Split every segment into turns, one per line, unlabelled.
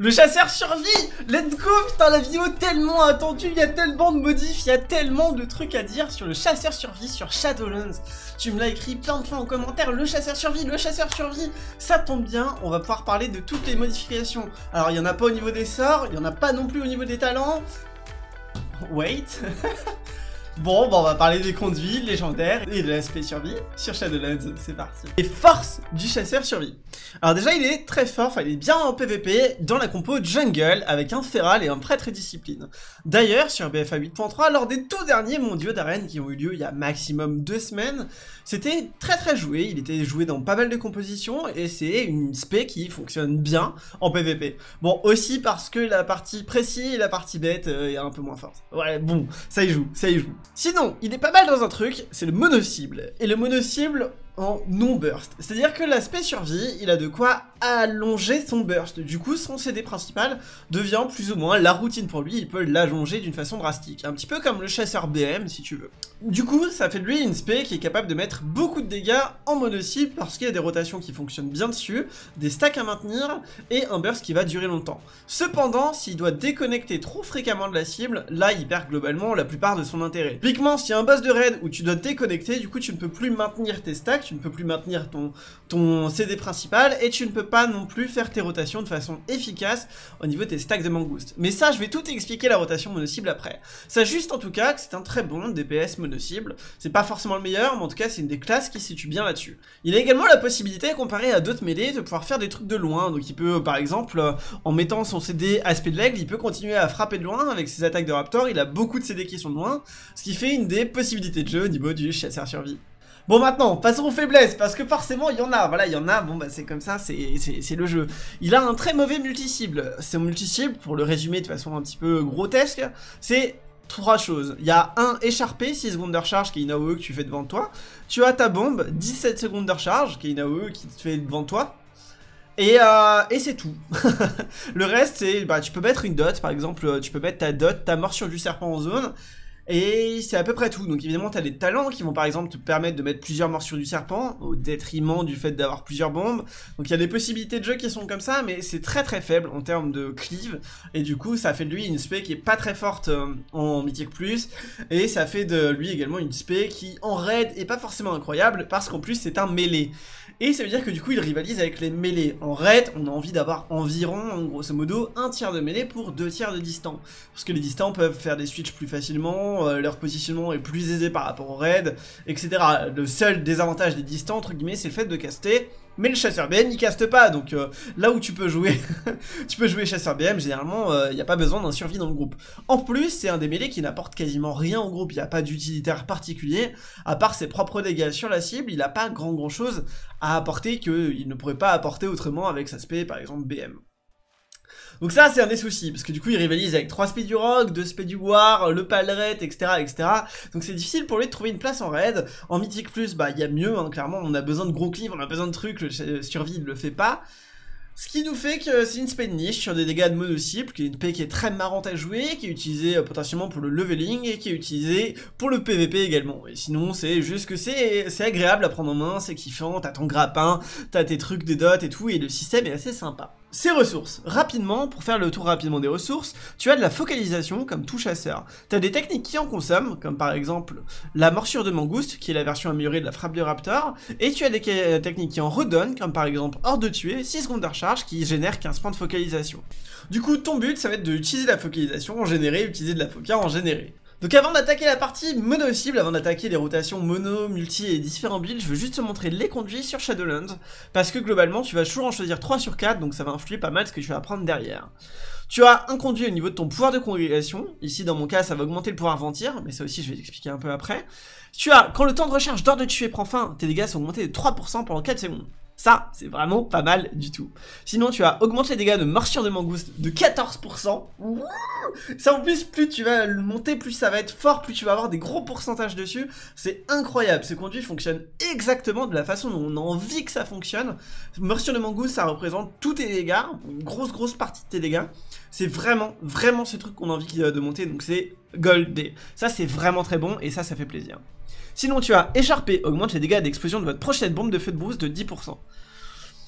Le chasseur survit. Let's go. Putain, la vidéo tellement attendue. Il y a tellement de modifs, il y a tellement de trucs à dire sur le chasseur survit sur Shadowlands. Tu me l'as écrit plein de fois en commentaire. Le chasseur survit, le chasseur survit. Ça tombe bien, on va pouvoir parler de toutes les modifications. Alors, il n'y en a pas au niveau des sorts, il n'y en a pas non plus au niveau des talents. Wait. Bon, on va parler des conduits légendaires et de l'aspect survie sur Shadowlands, c'est parti. Les forces du chasseur survie. Alors déjà, il est très fort, enfin il est bien en PVP dans la compo jungle avec un feral et un prêtre et discipline. D'ailleurs, sur BFA 8.3, lors des tout derniers mondiaux d'arène qui ont eu lieu il y a maximum 2 semaines, c'était très joué, il était joué dans pas mal de compositions et c'est une spé qui fonctionne bien en PVP. Bon, aussi parce que la partie précis et la partie bête est un peu moins forte. Ouais, bon, ça y joue, ça y joue. Sinon, il est pas mal dans un truc, c'est le mono-cible. Et le mono-cible en non-burst. C'est-à-dire que l'aspect survie, il a de quoi allonger son burst. Du coup, son CD principal devient plus ou moins la routine pour lui, il peut l'allonger d'une façon drastique. Un petit peu comme le chasseur BM, si tu veux. Du coup, ça fait de lui une spé qui est capable de mettre beaucoup de dégâts en mono-cible parce qu'il y a des rotations qui fonctionnent bien dessus, des stacks à maintenir et un burst qui va durer longtemps. Cependant, s'il doit déconnecter trop fréquemment de la cible, là, il perd globalement la plupart de son intérêt. Typiquement, s'il y a un boss de raid où tu dois déconnecter, du coup, tu ne peux plus maintenir tes stacks, tu ne peux plus maintenir ton CD principal et tu ne peux pas non plus faire tes rotations de façon efficace au niveau de tes stacks de mangouste. Mais ça, je vais tout expliquer la rotation mono-cible après. Ça juste en tout cas que c'est un très bon DPS mono-cible. C'est pas forcément le meilleur, mais en tout cas, c'est une des classes qui se situe bien là-dessus. Il a également la possibilité, comparé à d'autres mêlées, de pouvoir faire des trucs de loin. Donc il peut, par exemple, en mettant son CD aspect de l'aigle, il peut continuer à frapper de loin avec ses attaques de raptor. Il a beaucoup de CD qui sont de loin, ce qui fait une des possibilités de jeu au niveau du chasseur survie. Bon, maintenant, passons aux faiblesses, parce que forcément, il y en a, voilà, il y en a, bon, bah, c'est comme ça, c'est le jeu. Il a un très mauvais multi-cible. Son multi-cible, pour le résumer de façon un petit peu grotesque, c'est 3 choses. Il y a un écharpé, 6 secondes de recharge, qui est une AOE que tu fais devant toi. Tu as ta bombe, 17 secondes de recharge, qui est une AOE qui te fait devant toi. Et c'est tout. Le reste, c'est, bah, tu peux mettre une dot, par exemple, tu peux mettre ta dot, ta morsure du serpent en zone. Et c'est à peu près tout. Donc évidemment tu as des talents qui vont par exemple te permettre de mettre plusieurs morsures du serpent au détriment du fait d'avoir plusieurs bombes. Donc il y a des possibilités de jeu qui sont comme ça, mais c'est très faible en termes de cleave. Et du coup ça fait de lui une spé qui est pas très forte en Mythique Plus. Et ça fait de lui également une spé qui en raid est pas forcément incroyable parce qu'en plus c'est un mêlé. Et ça veut dire que du coup il rivalise avec les mêlés. En raid, on a envie d'avoir environ, grosso modo, un tiers de mêlée pour 2 tiers de distants. Parce que les distants peuvent faire des switches plus facilement, leur positionnement est plus aisé par rapport au raid, etc. Le seul désavantage des distants, entre guillemets, c'est le fait de caster. Mais le chasseur BM il caste pas, donc là où tu peux jouer, tu peux jouer chasseur BM, généralement il n'y a pas besoin d'un survie dans le groupe. En plus, c'est un des mêlés qui n'apporte quasiment rien au groupe, il n'y a pas d'utilitaire particulier, à part ses propres dégâts sur la cible, il n'a pas grand chose à apporter qu'il ne pourrait pas apporter autrement avec sa spé par exemple BM. Donc ça c'est un des soucis, parce que du coup il rivalise avec 3 spé du rock, 2 spé du war, le palret, etc. Donc c'est difficile pour lui de trouver une place en raid. En Mythique Plus, bah il y a mieux, hein, clairement, on a besoin de gros cleave, on a besoin de trucs, le survie il le fait pas. Ce qui nous fait que c'est une spé de niche sur des dégâts de mono-cible, qui est une spé qui est très marrante à jouer, qui est utilisée potentiellement pour le leveling, et qui est utilisée pour le PVP également. Et sinon, c'est juste que c'est agréable à prendre en main, c'est kiffant, t'as ton grappin, t'as tes trucs de dot et tout, et le système est assez sympa. Ses ressources. Rapidement, pour faire le tour rapidement des ressources, tu as de la focalisation comme tout chasseur. Tu as des techniques qui en consomment, comme par exemple la morsure de mangouste, qui est la version améliorée de la frappe de raptor, et tu as des techniques qui en redonnent, comme par exemple hors de tuer, 6 secondes de recharge, qui génèrent 15 points de focalisation. Du coup, ton but, ça va être d'utiliser la focalisation en générer, utiliser de la foca en générer. Donc avant d'attaquer la partie mono-cible, avant d'attaquer les rotations mono, multi et différents builds, je veux juste te montrer les conduits sur Shadowlands, parce que globalement tu vas toujours en choisir 3 sur 4, donc ça va influer pas mal ce que tu vas apprendre derrière. Tu as un conduit au niveau de ton pouvoir de congrégation, ici dans mon cas ça va augmenter le pouvoir ventir, mais ça aussi je vais t'expliquer un peu après. Tu as, quand le temps de recharge d'or de tuer prend fin, tes dégâts sont augmentés de 3% pendant 4 secondes. Ça, c'est vraiment pas mal du tout. Sinon, tu as augmenté les dégâts de morsure de mangouste de 14%. Ça, en plus, plus tu vas le monter, plus ça va être fort, plus tu vas avoir des gros pourcentages dessus. C'est incroyable. Ce conduit fonctionne exactement de la façon dont on a envie que ça fonctionne. Morsure de mangouste, ça représente tous tes dégâts, une grosse partie de tes dégâts. C'est vraiment ce truc qu'on a envie de monter, donc c'est goldé. Ça, c'est vraiment très bon, et ça fait plaisir. Sinon, tu as écharpé, augmente les dégâts d'explosion de votre prochaine bombe de feu de brousse de 10%.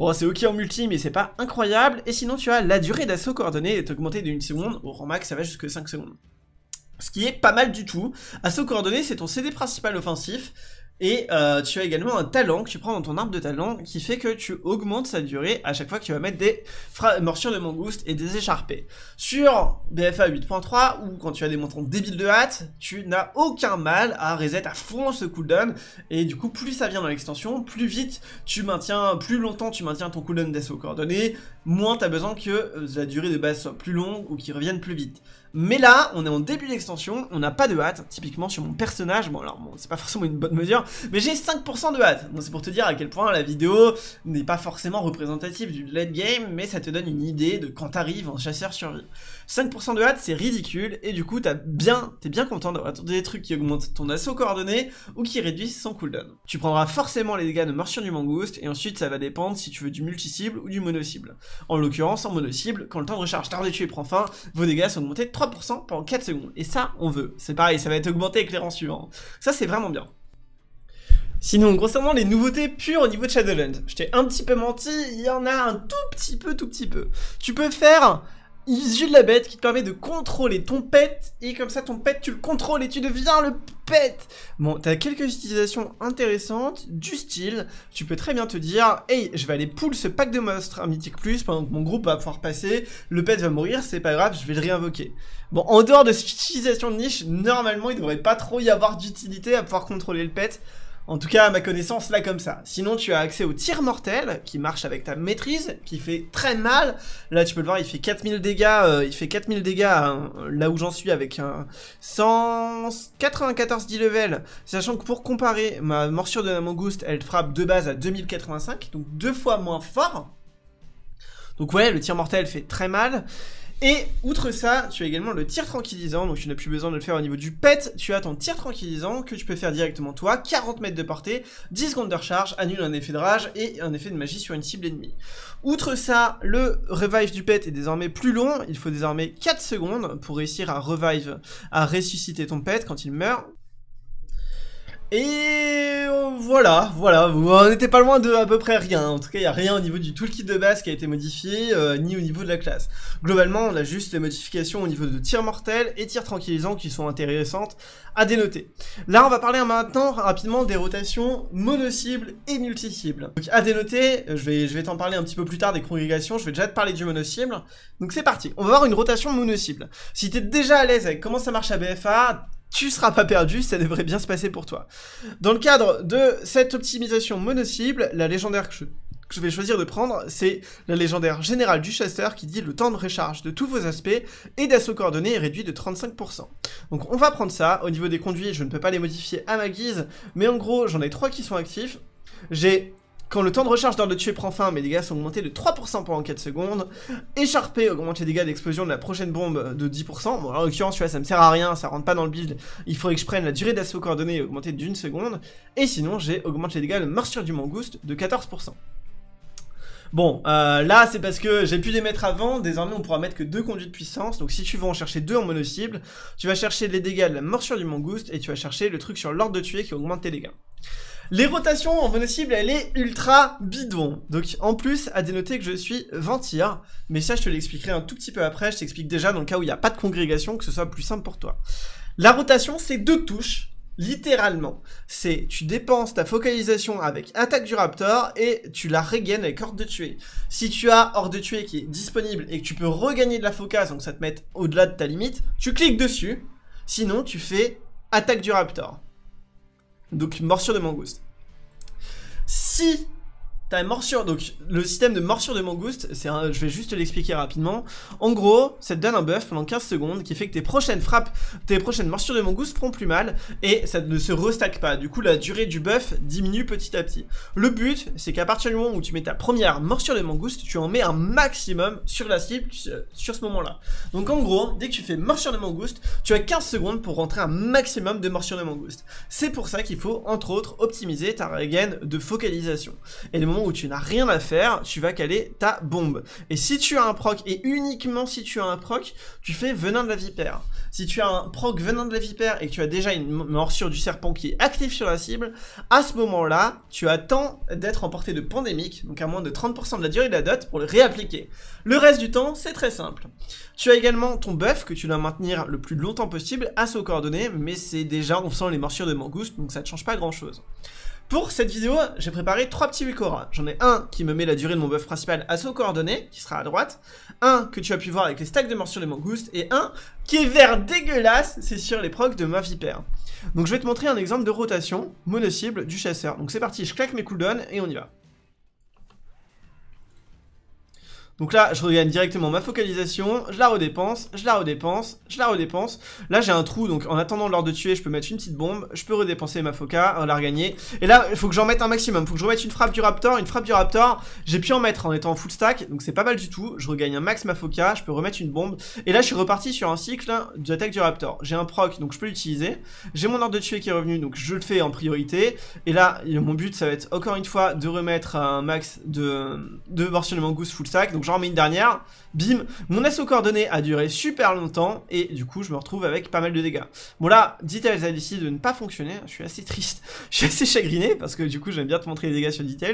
Bon, c'est ok en multi, mais c'est pas incroyable. Et sinon, tu as la durée d'assaut coordonnée est augmentée de 1 seconde. Au rang max, ça va jusqu'à 5 secondes. Ce qui est pas mal du tout. Assaut coordonné, c'est ton CD principal offensif. Et tu as également un talent que tu prends dans ton arbre de talent qui fait que tu augmentes sa durée à chaque fois que tu vas mettre des morsures de mangouste et des écharpés. Sur BFA 8.3 ou quand tu as des montants débiles de hâte, tu n'as aucun mal à reset à fond ce cooldown. Et du coup, plus ça vient dans l'extension, plus vite tu maintiens, plus longtemps tu maintiens ton cooldown d'assaut coordonné, moins tu as besoin que la durée de base soit plus longue ou qu'il revienne plus vite. Mais là, on est en début d'extension, on n'a pas de hâte, typiquement sur mon personnage, bon alors bon, c'est pas forcément une bonne mesure, mais j'ai 5% de hâte, donc c'est pour te dire à quel point la vidéo n'est pas forcément représentative du late game, mais ça te donne une idée de quand t'arrives en chasseur survie. 5% de hâte, c'est ridicule, et du coup t'es bien content d'avoir des trucs qui augmentent ton assaut coordonné, ou qui réduisent son cooldown. Tu prendras forcément les dégâts de morsure du mangouste, et ensuite ça va dépendre si tu veux du multi-cible ou du mono-cible. En l'occurrence, en mono-cible, quand le temps de recharge d'arbre de tuer prend fin, vos dégâts sont augmentés de 3% pendant 4 secondes. Et ça, on veut. C'est pareil, ça va être augmenté avec les rangs suivants. Ça, c'est vraiment bien. Sinon, concernant les nouveautés pures au niveau de Shadowlands, je t'ai un petit peu menti, il y en a un tout petit peu. Tu peux faire Yeux de la bête qui te permet de contrôler ton pet, et comme ça ton pet tu le contrôles et tu deviens le pet. Bon, t'as quelques utilisations intéressantes, du style, tu peux très bien te dire, hey, je vais aller pull ce pack de monstres à Mythique Plus pendant que mon groupe va pouvoir passer, le pet va mourir, c'est pas grave, je vais le réinvoquer. Bon, en dehors de cette utilisation de niche, normalement il devrait pas trop y avoir d'utilité à pouvoir contrôler le pet. En tout cas, à ma connaissance, là comme ça. Sinon, tu as accès au tir mortel, qui marche avec ta maîtrise, qui fait très mal. Là, tu peux le voir, il fait 4000 dégâts, là où j'en suis, avec un 194 10 level. Sachant que pour comparer, ma morsure de la mangouste, elle frappe de base à 2085, donc 2 fois moins fort. Donc ouais, le tir mortel fait très mal. Et outre ça, tu as également le tir tranquillisant, donc tu n'as plus besoin de le faire au niveau du pet, tu as ton tir tranquillisant que tu peux faire directement toi, 40 mètres de portée, 10 secondes de recharge, annule un effet de rage et un effet de magie sur une cible ennemie. Outre ça, le revive du pet est désormais plus long, il faut désormais 4 secondes pour réussir à ressusciter ton pet quand il meurt. Et voilà, on n'était pas loin de à peu près rien, en tout cas il n'y a rien au niveau du toolkit de base qui a été modifié, ni au niveau de la classe. Globalement on a juste les modifications au niveau de tir mortel et tir tranquillisant qui sont intéressantes à dénoter. Là on va parler maintenant rapidement des rotations mono-cible et multi-cible. Donc à dénoter, je vais t'en parler un petit peu plus tard des congrégations, je vais déjà te parler du mono-cible. Donc c'est parti, on va voir une rotation mono-cible. Si t'es déjà à l'aise avec comment ça marche à BFA, tu seras pas perdu, ça devrait bien se passer pour toi. Dans le cadre de cette optimisation mono-cible, la légendaire que je vais choisir de prendre, c'est la légendaire générale du chasseur qui dit le temps de recharge de tous vos aspects et d'assaut coordonné est réduit de 35%. Donc on va prendre ça, au niveau des conduits, je ne peux pas les modifier à ma guise, mais en gros j'en ai 3 qui sont actifs. J'ai... Quand le temps de recharge d'ordre de tuer prend fin, mes dégâts sont augmentés de 3% pendant 4 secondes. Écharpé augmente les dégâts d'explosion de la prochaine bombe de 10%. Bon, en l'occurrence, tu vois, ça me sert à rien, ça rentre pas dans le build. Il faudrait que je prenne la durée d'assaut coordonnée augmentée d'1 seconde. Et sinon, j'ai augmenté les dégâts de morsure du mangouste de 14%. Bon, là c'est parce que j'ai pu les mettre avant, désormais on pourra mettre que 2 conduits de puissance, donc si tu veux en chercher 2 en mono-cible, tu vas chercher les dégâts de la morsure du mangouste et tu vas chercher le truc sur l'ordre de tuer qui augmente tes dégâts. Les rotations en mono-cible, elle est ultra bidon. Donc en plus, à dénoter que je suis Ventir, mais ça je te l'expliquerai un tout petit peu après, je t'explique déjà dans le cas où il n'y a pas de congrégation, que ce soit plus simple pour toi. La rotation, c'est 2 touches. Littéralement, c'est tu dépenses ta focalisation avec attaque du raptor et tu la regaines avec horde de tuer. Si tu as horde de tuer qui est disponible et que tu peux regagner de la focus, donc ça te met au-delà de ta limite, tu cliques dessus, sinon tu fais attaque du raptor. Donc morsure de mangouste. Si ta morsure, donc le système de morsure de mangouste, je vais juste l'expliquer rapidement. En gros, ça te donne un buff pendant 15 secondes qui fait que tes prochaines frappes, tes prochaines morsures de mangouste feront plus mal et ça ne se restack pas. Du coup, la durée du buff diminue petit à petit. Le but, c'est qu'à partir du moment où tu mets ta première morsure de mangouste, tu en mets un maximum sur la cible sur ce moment-là. Donc en gros, dès que tu fais morsure de mangouste, tu as 15 secondes pour rentrer un maximum de morsure de mangouste. C'est pour ça qu'il faut, entre autres, optimiser ta regain de focalisation. Et le moment moment où tu n'as rien à faire, tu vas caler ta bombe. Et si tu as un proc, et uniquement si tu as un proc, tu fais venin de la vipère. Si tu as un proc venin de la vipère et que tu as déjà une morsure du serpent qui est active sur la cible, à ce moment-là, tu attends d'être en portée de pandémique, donc à moins de 30% de la durée de la dot, pour le réappliquer. Le reste du temps, c'est très simple. Tu as également ton buff que tu dois maintenir le plus longtemps possible à saut coordonné, mais c'est déjà, on sent les morsures de mangouste, donc ça ne change pas grand-chose. Pour cette vidéo, j'ai préparé 3 petits Wikora. J'en ai un qui me met la durée de mon buff principal à saut coordonné, qui sera à droite, un que tu as pu voir avec les stacks de morsures de mangouste, et un qui est vert dégueulasse, c'est sur les procs de ma vipère. Donc je vais te montrer un exemple de rotation mono-cible du chasseur. Donc c'est parti, je claque mes cooldowns et on y va. Donc là, je regagne directement ma focalisation, je la redépense, je la redépense, je la redépense. Là, j'ai un trou, donc en attendant l'heure de tuer, je peux mettre une petite bombe, je peux redépenser ma foca, la regagner. Et là, il faut que j'en mette un maximum, il faut que je remette une frappe du raptor, j'ai pu en mettre en étant en full stack, donc c'est pas mal du tout. Je regagne un max ma foca, je peux remettre une bombe. Et là, je suis reparti sur un cycle d'attaque du raptor. J'ai un proc, donc je peux l'utiliser. J'ai mon ordre de tuer qui est revenu, donc je le fais en priorité. Et là, mon but, ça va être encore une fois de remettre un max de morsures de mangouste full stack. Donc j'en remets une dernière, bim, mon assaut coordonné a duré super longtemps et du coup je me retrouve avec pas mal de dégâts. Bon là, Details a décidé de ne pas fonctionner, je suis assez triste, je suis assez chagriné parce que du coup j'aime bien te montrer les dégâts sur Details.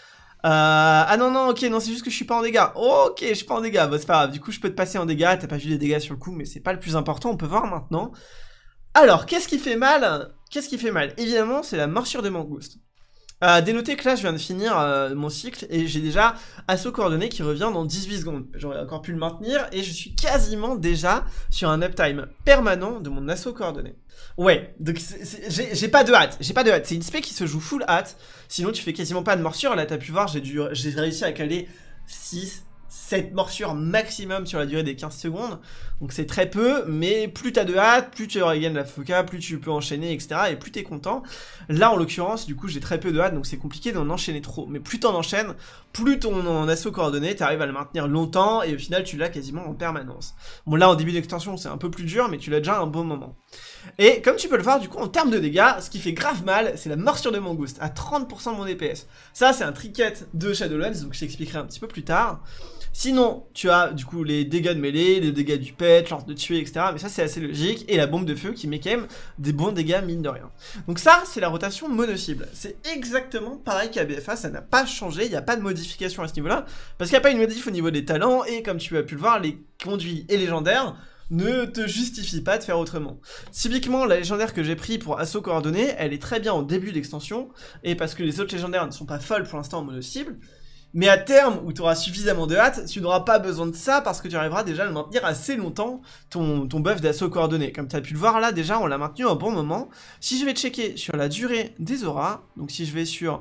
Ah non non, ok, non c'est juste que je suis pas en dégâts. Ok, je suis pas en dégâts, bon c'est pas grave, du coup je peux te passer en dégâts, t'as pas vu les dégâts sur le coup mais c'est pas le plus important, on peut voir maintenant. Alors, qu'est-ce qui fait mal? Qu'est-ce qui fait mal? Évidemment c'est la morsure de mangouste. Dénotez que là je viens de finir mon cycle et j'ai déjà assaut coordonné qui revient dans 18 secondes. J'aurais encore pu le maintenir et je suis quasiment déjà sur un uptime permanent de mon assaut coordonné. Ouais, donc j'ai pas de hâte, c'est une spé qui se joue full hâte, sinon tu fais quasiment pas de morsure. Là t'as pu voir, j'ai réussi à caler 6, 7 morsures maximum sur la durée des 15 secondes, donc c'est très peu, mais plus t'as de hâte, plus tu regaines la foca, plus tu peux enchaîner, etc. et plus t'es content. Là en l'occurrence, du coup j'ai très peu de hâte, donc c'est compliqué d'en enchaîner trop, mais plus t'en enchaînes, plus ton assaut coordonné, t'arrives à le maintenir longtemps, et au final tu l'as quasiment en permanence. Bon là en début d'extension c'est un peu plus dur, mais tu l'as déjà un bon moment. Et comme tu peux le voir, du coup en termes de dégâts, ce qui fait grave mal, c'est la morsure de mangouste, à 30% de mon DPS. Ça c'est un trinket de Shadowlands, donc je t'expliquerai un petit peu plus tard. Sinon, tu as du coup les dégâts de mêlée, les dégâts du pet, l'ordre de tuer, etc. Mais ça c'est assez logique. Et la bombe de feu qui met quand même des bons dégâts mine de rien. Donc ça, c'est la rotation mono-cible. C'est exactement pareil qu'à BFA, ça n'a pas changé, il n'y a pas de modification à ce niveau-là. Parce qu'il n'y a pas une modif au niveau des talents, et comme tu as pu le voir, les conduits et légendaires ne te justifient pas de faire autrement. Typiquement, la légendaire que j'ai pris pour assaut coordonné, elle est très bien en début d'extension, et parce que les autres légendaires ne sont pas folles pour l'instant en mono-cible. Mais à terme, où tu auras suffisamment de hâte, tu n'auras pas besoin de ça parce que tu arriveras déjà à le maintenir assez longtemps, ton buff d'assaut coordonné. Comme tu as pu le voir là, déjà, on l'a maintenu un bon moment. Si je vais checker sur la durée des auras, donc si je vais sur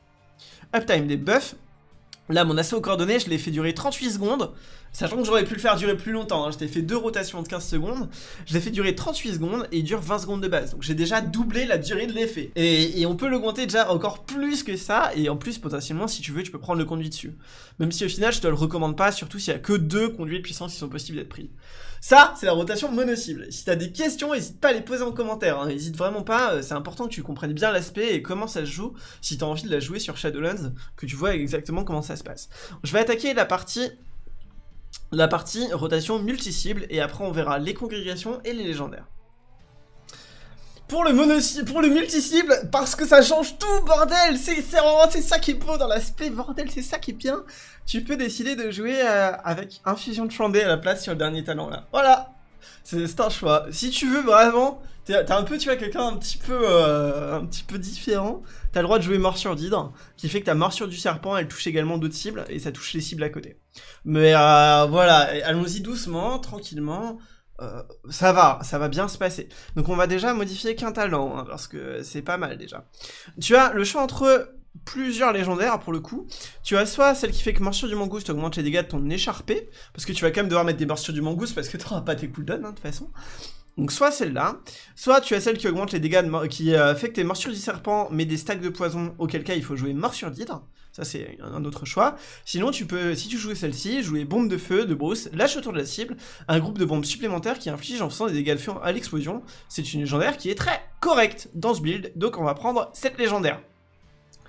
Uptime des buffs, là, mon assaut coordonné, je l'ai fait durer 38 secondes, sachant que j'aurais pu le faire durer plus longtemps, hein. Je t'ai fait 2 rotations de 15 secondes, je l'ai fait durer 38 secondes et il dure 20 secondes de base, donc j'ai déjà doublé la durée de l'effet. Et on peut l'augmenter déjà encore plus que ça, et en plus, potentiellement, si tu veux, tu peux prendre le conduit dessus. Même si au final, je te le recommande pas, surtout s'il y a que 2 conduits de puissance qui sont possibles d'être pris. Ça, c'est la rotation mono-cible. Si t'as des questions, n'hésite pas à les poser en commentaire, hein. N'hésite vraiment pas, c'est important que tu comprennes bien l'aspect et comment ça se joue, si t'as envie de la jouer sur Shadowlands, que tu vois exactement comment ça se passe. Je vais attaquer la partie rotation multi-cible, et après on verra les congrégations et les légendaires. Pour le multi-cible, parce que ça change tout, bordel. C'est ça qui est beau dans l'aspect, bordel, c'est ça qui est bien. Tu peux décider de jouer avec infusion de chandelle à la place sur le dernier talent là. Voilà, c'est un choix. Si tu veux vraiment, t'as un peu, tu vois, quelqu'un un petit peu différent, t'as le droit de jouer morsure d'hydre, qui fait que ta morsure du serpent, elle touche également d'autres cibles, et ça touche les cibles à côté. Mais voilà, allons-y doucement, tranquillement. Ça va bien se passer. Donc on va déjà modifier qu'un talent, hein, parce que c'est pas mal déjà. Tu as le choix entre plusieurs légendaires pour le coup. Tu as soit celle qui fait que morsure du mangouste augmente les dégâts de ton écharpé, parce que tu vas quand même devoir mettre des morsures du mangouste parce que tu n'auras pas tes cooldowns, hein, de toute façon. Donc soit celle-là, soit tu as celle qui augmente les dégâts, qui fait que tes morsures du serpent met des stacks de poison, auquel cas il faut jouer morsure d'hydre. Ça c'est un autre choix. Sinon tu peux, si tu joues celle-ci, jouer bombe de feu, de brousse, lâche autour de la cible, un groupe de bombes supplémentaires qui inflige en faisant des dégâts de feu à l'explosion. C'est une légendaire qui est très correcte dans ce build, donc on va prendre cette légendaire.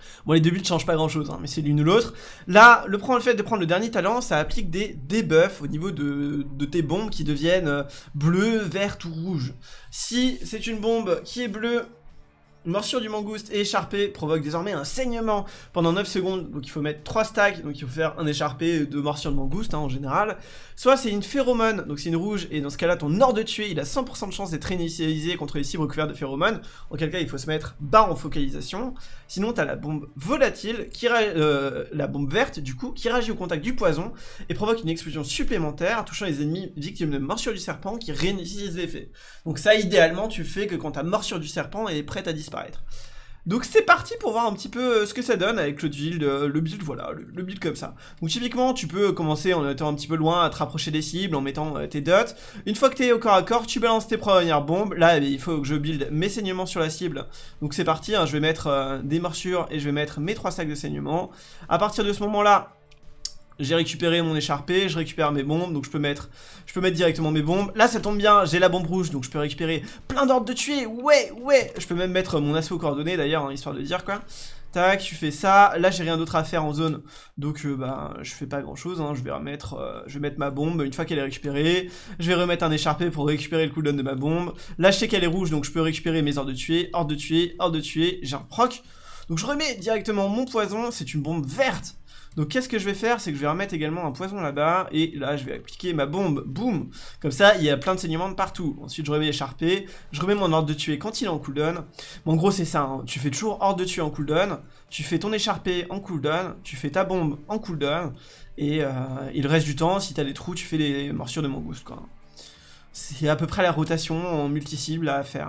Bon, les deux builds changent pas grand chose, hein, mais c'est l'une ou l'autre. Là, le fait de prendre le dernier talent, ça applique des debuffs au niveau de tes bombes qui deviennent bleues, vertes ou rouges. Si c'est une bombe qui est bleue, morsure du mangouste et écharpé provoque désormais un saignement pendant 9 secondes, donc il faut mettre 3 stacks, donc il faut faire un écharpé de morsure de mangouste hein, en général. Soit c'est une phéromone, donc c'est une rouge, et dans ce cas-là ton ordre de tuer, il a 100% de chance d'être initialisé contre les cibres recouvertes de phéromone, en quel cas il faut se mettre barre en focalisation. Sinon t'as la bombe volatile, la bombe verte du coup, qui réagit au contact du poison, et provoque une explosion supplémentaire, touchant les ennemis victimes de morsure du serpent, qui réinitialise l'effet. Donc ça idéalement tu fais que quand ta morsure du serpent est prête à disparaître. Donc c'est parti pour voir un petit peu ce que ça donne avec le build, voilà, le build comme ça. Donc typiquement tu peux commencer en étant un petit peu loin à te rapprocher des cibles en mettant tes dots. Une fois que tu es au corps à corps, tu balances tes premières bombes. Là il faut que je build mes saignements sur la cible. Donc c'est parti, hein, je vais mettre des morsures et je vais mettre mes 3 stacks de saignements. À partir de ce moment là, j'ai récupéré mon écharpé, je récupère mes bombes, donc je peux mettre directement mes bombes. Là ça tombe bien, j'ai la bombe rouge, donc je peux récupérer plein d'ordres de tuer, ouais, je peux même mettre mon assaut coordonné d'ailleurs, hein, histoire de dire quoi. Tac, tu fais ça, là j'ai rien d'autre à faire en zone, donc bah je fais pas grand chose, hein. Je vais mettre ma bombe, une fois qu'elle est récupérée, je vais remettre un écharpé pour récupérer le cooldown de ma bombe. Là je sais qu'elle est rouge, donc je peux récupérer mes ordres de tuer, j'ai un proc. Donc je remets directement mon poison, c'est une bombe verte. Donc qu'est-ce que je vais faire, c'est que je vais remettre également un poison là-bas, et là je vais appliquer ma bombe, boum. Comme ça, il y a plein de saignements de partout. Ensuite je remets l'écharpé, je remets mon ordre de tuer quand il est en cooldown. Bon, en gros c'est ça, hein. Tu fais toujours ordre de tuer en cooldown, tu fais ton écharpé en cooldown, tu fais ta bombe en cooldown, et le reste du temps, si t'as des trous, tu fais les morsures de mangouste, quoi. C'est à peu près la rotation en multi-cible à faire.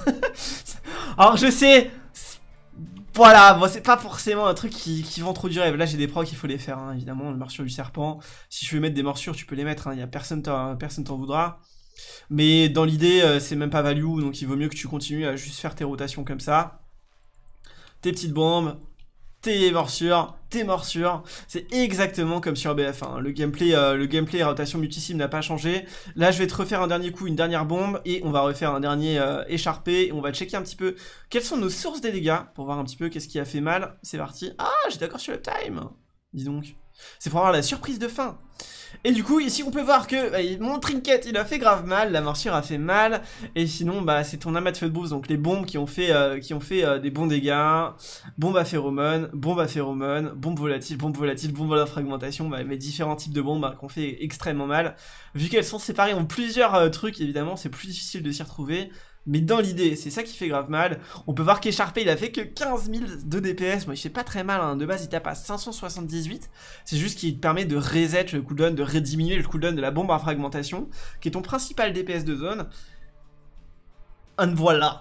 Alors je sais... Voilà, bon, c'est pas forcément un truc qui vend trop du rêve. Là, j'ai des procs, il faut les faire, hein, évidemment. Le morsure du serpent. Si tu veux mettre des morsures, tu peux les mettre. Hein, y a personne t'en voudra. Mais dans l'idée, c'est même pas value. Donc, il vaut mieux que tu continues à juste faire tes rotations comme ça. Tes petites bombes. Tes morsures. C'est exactement comme sur BF1. Le gameplay rotation multi-cible n'a pas changé. Là, je vais te refaire un dernier coup, une dernière bombe, et on va refaire un dernier écharpé, et on va checker un petit peu quelles sont nos sources des dégâts, pour voir un petit peu qu'est-ce qui a fait mal. C'est parti. Ah, j'ai d'accord sur le time. Dis donc. C'est pour avoir la surprise de fin. Et du coup, ici, on peut voir que mon trinket, il a fait grave mal, la morsure a fait mal, et sinon, bah, c'est ton amas de feu de brousse, donc les bombes qui ont fait des bons dégâts, bombe à phéromone, bombe volatile, bombe à la fragmentation, bah, mes différents types de bombes qui ont fait extrêmement mal. Vu qu'elles sont séparées en plusieurs trucs, évidemment, c'est plus difficile de s'y retrouver. Mais dans l'idée, c'est ça qui fait grave mal. On peut voir qu'écharpé, il a fait que 15 000 de DPS. Moi, il fait pas très mal, hein. De base, il tape à 578. C'est juste qu'il te permet de reset le cooldown, de rediminuer le cooldown de la bombe à fragmentation, qui est ton principal DPS de zone. And voilà.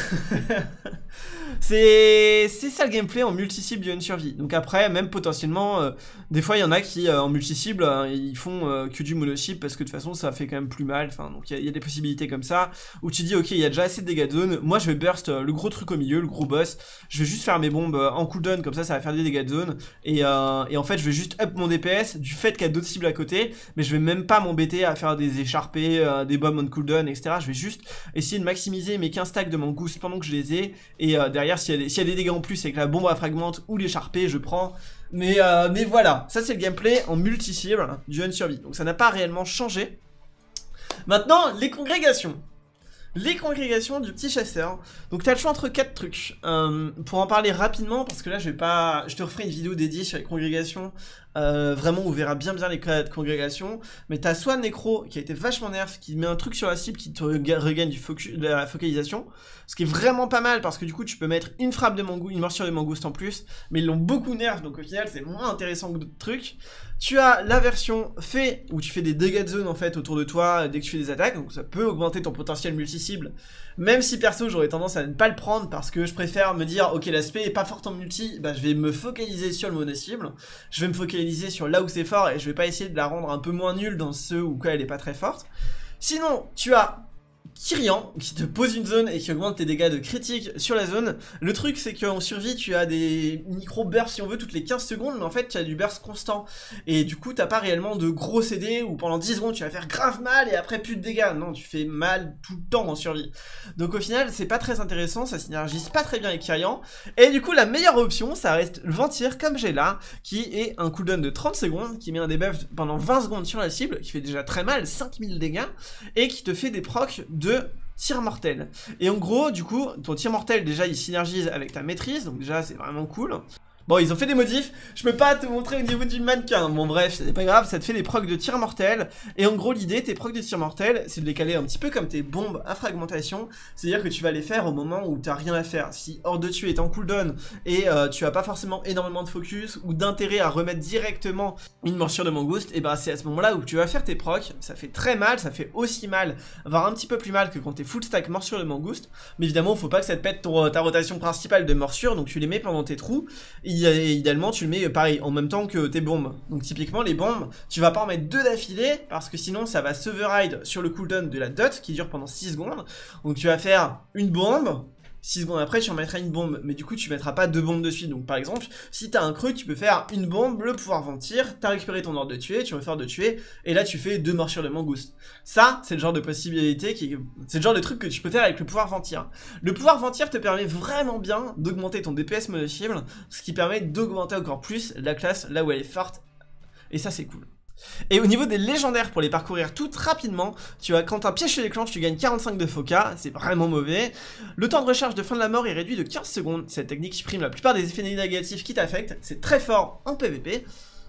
C'est ça le gameplay en multi-cible du Unsurvie. Donc après, même potentiellement, des fois il y en a qui en multi-cible, ils font que du mono-cible parce que de toute façon ça fait quand même plus mal. Enfin, donc il y a des possibilités comme ça où tu dis ok, il y a déjà assez de dégâts de zone. Moi je vais burst le gros truc au milieu, le gros boss. Je vais juste faire mes bombes en cooldown, comme ça va faire des dégâts de zone. Et en fait je vais juste up mon DPS du fait qu'il y a d'autres cibles à côté, mais je vais même pas m'embêter à faire des écharpés, des bombes en cooldown, etc. Je vais juste essayer de maximiser mes 15 stacks de mangouste pendant que je les ai, et derrière s'il y a des dégâts en plus avec la bombe à fragmente ou l'écharpé, je prends. Mais voilà, ça c'est le gameplay en multi-cible du Unsurvie. Donc ça n'a pas réellement changé. Maintenant, les congrégations. Les congrégations du petit chasseur. Donc tu as le choix entre 4 trucs. Pour en parler rapidement, parce que là je te referai une vidéo dédiée sur les congrégations. Vraiment on verra bien les cas de congrégation. Mais t'as soit Necro qui a été vachement nerf, qui met un truc sur la cible qui te regagne de la focalisation, ce qui est vraiment pas mal parce que du coup tu peux mettre une frappe de mangouste, une morsure de mangouste en plus, mais ils l'ont beaucoup nerf, donc au final c'est moins intéressant que d'autres trucs. Tu as la version fait où tu fais des dégâts de zone en fait autour de toi dès que tu fais des attaques, donc ça peut augmenter ton potentiel multi-cible, même si perso j'aurais tendance à ne pas le prendre parce que je préfère me dire ok, l'aspect est pas fort en multi, bah je vais me focaliser sur le mono-cible, je vais me focaliser sur là où c'est fort et je vais pas essayer de la rendre un peu moins nulle dans ceux où quoi elle est pas très forte. Sinon tu as Kyrian, qui te pose une zone et qui augmente tes dégâts de critique sur la zone. Le truc c'est qu'en survie tu as des micro-bursts si on veut toutes les 15 secondes, mais en fait tu as du burst constant. Et du coup t'as pas réellement de gros CD où pendant 10 secondes tu vas faire grave mal et après plus de dégâts. Non, tu fais mal tout le temps en survie. Donc au final c'est pas très intéressant, ça synergise pas très bien avec Kyrian. Et du coup la meilleure option ça reste le Ventir comme j'ai là, qui est un cooldown de 30 secondes, qui met un debuff pendant 20 secondes sur la cible, qui fait déjà très mal, 5000 dégâts, et qui te fait des procs de tir mortel. Et en gros, du coup, ton tir mortel, déjà, il synergise avec ta maîtrise, donc déjà, c'est vraiment cool. Bon, ils ont fait des modifs, je peux pas te montrer au niveau du mannequin. Bon bref, c'est pas grave, ça te fait des procs de tir mortel. Et en gros, l'idée, tes procs de tir mortel, c'est de les caler un petit peu comme tes bombes à fragmentation. C'est-à-dire que tu vas les faire au moment où t'as rien à faire. Si Horde de Tuer est en cooldown et tu as pas forcément énormément de focus ou d'intérêt à remettre directement une morsure de mangouste, et bah c'est à ce moment-là où tu vas faire tes procs. Ça fait très mal, ça fait aussi mal, voire un petit peu plus mal que quand t'es full stack morsure de mangouste. Mais évidemment, faut pas que ça te pète ta rotation principale de morsure, donc tu les mets pendant tes trous. Et idéalement tu le mets pareil en même temps que tes bombes. Donc typiquement les bombes, tu vas pas en mettre deux d'affilée parce que sinon ça va s'override sur le cooldown de la dot qui dure pendant 6 secondes. Donc tu vas faire une bombe, 6 secondes après tu en mettras une bombe, mais du coup tu mettras pas deux bombes de suite. Donc par exemple, si t'as un creux, tu peux faire une bombe, le pouvoir ventir, t'as récupéré ton ordre de tuer, tu refais de tuer, et là tu fais deux morsures de mangouste. Ça, c'est le genre de possibilité c'est le genre de truc que tu peux faire avec le pouvoir ventir. Le pouvoir ventir te permet vraiment bien d'augmenter ton DPS mono-cible, ce qui permet d'augmenter encore plus la classe là où elle est forte, et ça c'est cool. Et au niveau des légendaires, pour les parcourir toutes rapidement, tu as quand un piège se déclenche, tu gagnes 45 de foca, c'est vraiment mauvais. Le temps de recharge de fin de la mort est réduit de 15 secondes, cette technique supprime la plupart des effets négatifs qui t'affectent, c'est très fort en PVP.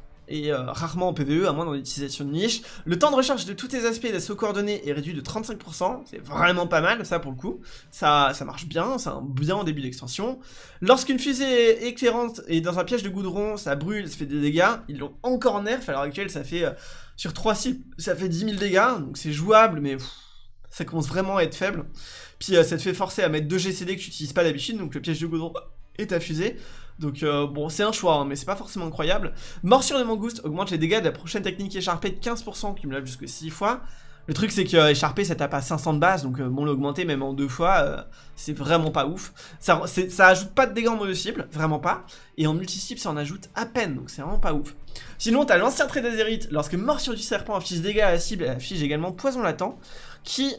Et rarement en PvE, à moins dans l'utilisation de niche. Le temps de recharge de tous tes aspects d'assaut coordonné est réduit de 35%, c'est vraiment pas mal ça pour le coup. Ça marche bien, c'est un bien en début d'extension. Lorsqu'une fusée éclairante est dans un piège de goudron, ça brûle, ça fait des dégâts. Ils l'ont encore nerf, à l'heure actuelle ça fait, sur 3 cibles, ça fait 10 000 dégâts, donc c'est jouable, mais ça commence vraiment à être faible. Puis ça te fait forcer à mettre 2 GCD que tu n'utilises pas d'habitude, donc le piège de goudron et ta fusée. Donc bon, c'est un choix, hein, mais c'est pas forcément incroyable. Morsure de mangouste augmente les dégâts de la prochaine technique écharpée de 15%, cumulable jusque 6 fois. Le truc c'est que écharpé ça tape à 500 de base, donc bon l'augmenter même en 2 fois, c'est vraiment pas ouf. Ça ajoute pas de dégâts en mono-cible, vraiment pas. Et en multi-cible ça en ajoute à peine, donc c'est vraiment pas ouf. Sinon t'as l'ancien trait d'Azérite, lorsque morsure du serpent affiche dégâts à la cible, elle affiche également poison latent, qui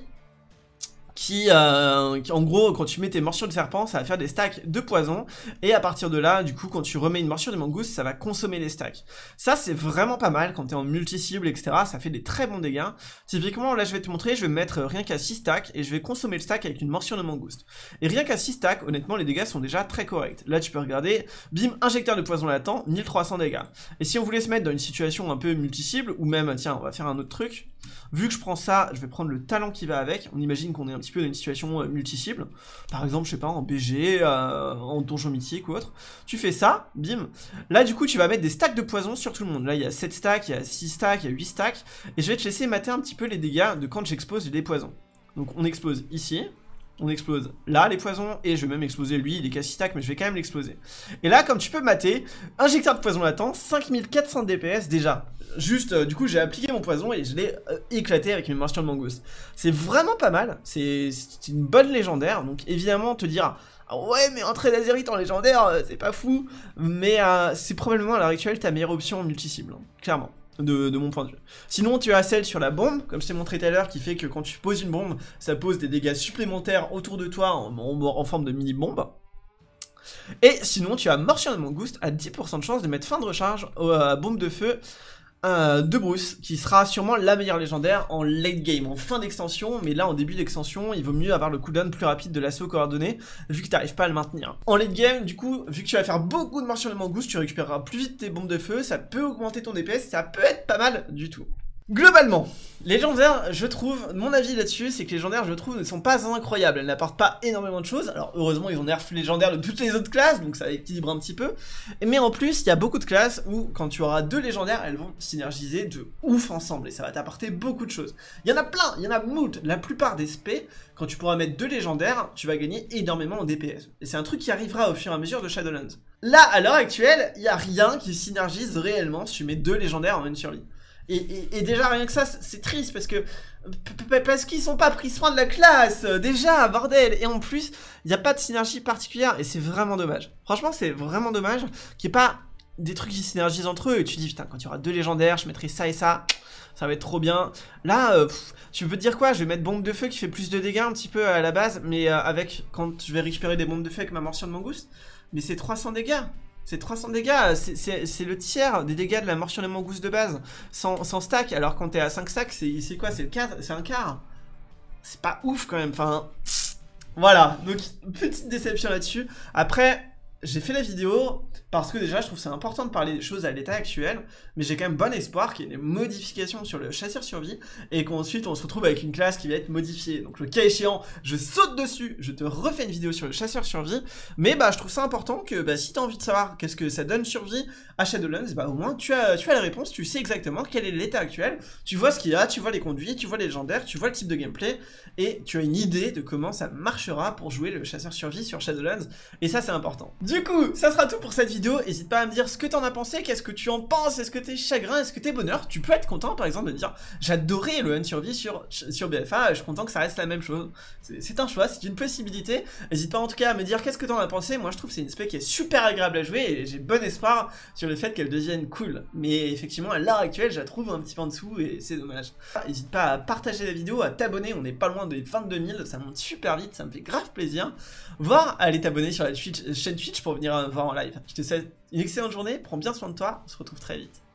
en gros, quand tu mets tes morsures de serpent, ça va faire des stacks de poison, et à partir de là, du coup, quand tu remets une morsure de mangouste, ça va consommer les stacks. Ça, c'est vraiment pas mal, quand t'es en multi-cible, etc., ça fait des très bons dégâts. Typiquement, là, je vais te montrer, je vais mettre rien qu'à 6 stacks, et je vais consommer le stack avec une morsure de mangouste. Et rien qu'à 6 stacks, honnêtement, les dégâts sont déjà très corrects. Là, tu peux regarder, bim, injecteur de poison latent, 1300 dégâts. Et si on voulait se mettre dans une situation un peu multi-cible, ou même, tiens, on va faire un autre truc. Vu que je prends ça, je vais prendre le talent qui va avec. On imagine qu'on est un petit peu dans une situation multi-cible. Par exemple, je sais pas, en BG, en donjon mythique ou autre. Tu fais ça, bim. Là, du coup, tu vas mettre des stacks de poison sur tout le monde. Là, il y a 7 stacks, il y a 6 stacks, il y a 8 stacks. Et je vais te laisser mater un petit peu les dégâts de quand j'expose des poisons. Donc, on explose ici. On explose là les poisons, et je vais même exploser lui, il est qu'à 6 stacks mais je vais quand même l'exploser. Et là comme tu peux mater, injecteur de poison latent, 5400 DPS déjà. Juste du coup j'ai appliqué mon poison et je l'ai éclaté avec une morsure de mangouste. C'est vraiment pas mal, c'est une bonne légendaire, donc évidemment te dire ah ouais mais entrer d'Azérite en légendaire c'est pas fou, mais c'est probablement à l'heure actuelle ta meilleure option en multi-cible, hein, clairement. De mon point de vue. Sinon tu as celle sur la bombe, comme je t'ai montré tout à l'heure, qui fait que quand tu poses une bombe, ça pose des dégâts supplémentaires autour de toi en forme de mini-bombe. Et sinon tu as morsure de mangouste à 10% de chance de mettre fin de recharge aux bombes de feu de Bruce, qui sera sûrement la meilleure légendaire en late game, en fin d'extension, mais là en début d'extension, il vaut mieux avoir le cooldown plus rapide de l'assaut coordonné, vu que t'arrives pas à le maintenir. En late game, du coup, vu que tu vas faire beaucoup de morsures de mangouste, tu récupéreras plus vite tes bombes de feu, ça peut augmenter ton DPS, ça peut être pas mal du tout. Globalement, les légendaires, je trouve, mon avis là-dessus, c'est que les légendaires, je trouve, ne sont pas incroyables. Elles n'apportent pas énormément de choses. Alors, heureusement, ils ont nerf les légendaires de toutes les autres classes, donc ça équilibre un petit peu. Mais en plus, il y a beaucoup de classes où, quand tu auras 2 légendaires, elles vont synergiser de ouf ensemble, et ça va t'apporter beaucoup de choses. Il y en a plein, il y en a moult. La plupart des spés, quand tu pourras mettre 2 légendaires, tu vas gagner énormément en DPS. Et c'est un truc qui arrivera au fur et à mesure de Shadowlands. Là, à l'heure actuelle, il n'y a rien qui synergise réellement si tu mets 2 légendaires en une survie. Et déjà rien que ça c'est triste parce que parce qu'ils sont pas pris soin de la classe déjà bordel, et en plus il n'y a pas de synergie particulière et c'est vraiment dommage. Franchement c'est vraiment dommage qu'il n'y ait pas des trucs qui synergisent entre eux et tu te dis putain quand il y aura 2 légendaires je mettrai ça et ça va être trop bien. Là tu peux te dire quoi, je vais mettre bombe de feu qui fait plus de dégâts un petit peu à la base, mais avec quand je vais récupérer des bombes de feu avec ma morsure de mangouste, mais c'est 300 dégâts. C'est 300 dégâts, c'est le tiers des dégâts de la morsure de mangouste de base, sans stack, alors quand t'es à 5 stacks, c'est quoi, c'est un quart. C'est pas ouf quand même, enfin... Voilà, donc petite déception là-dessus. Après, j'ai fait la vidéo parce que déjà je trouve c'est important de parler des choses à l'état actuel, mais j'ai quand même bon espoir qu'il y ait des modifications sur le chasseur survie et qu'ensuite on se retrouve avec une classe qui va être modifiée. Donc le cas échéant, je saute dessus, je te refais une vidéo sur le chasseur survie, mais bah je trouve ça important que bah, si tu as envie de savoir qu'est-ce que ça donne survie à Shadowlands, bah au moins tu as la réponse, tu sais exactement quel est l'état actuel, tu vois ce qu'il y a, tu vois les conduits, tu vois les légendaires, tu vois le type de gameplay et tu as une idée de comment ça marchera pour jouer le chasseur survie sur Shadowlands, et ça c'est important. Du coup, ça sera tout pour cette vidéo. N'hésite pas à me dire ce que t'en as pensé, qu'est-ce que tu en penses, est-ce que t'es chagrin, est-ce que t'es bonheur. Tu peux être content par exemple de dire j'adorais le Unsurvie sur BFA, je suis content que ça reste la même chose. C'est un choix, c'est une possibilité. N'hésite pas en tout cas à me dire qu'est-ce que t'en as pensé. Moi je trouve que c'est une spec qui est super agréable à jouer et j'ai bon espoir sur le fait qu'elle devienne cool. Mais effectivement à l'heure actuelle je la trouve un petit peu en dessous et c'est dommage. N'hésite pas à partager la vidéo, à t'abonner, on n'est pas loin des 22 000, ça monte super vite, ça me fait grave plaisir. Voire aller t'abonner sur la chaîne Twitch pour venir voir en live. Je te souhaite une excellente journée, prends bien soin de toi, on se retrouve très vite.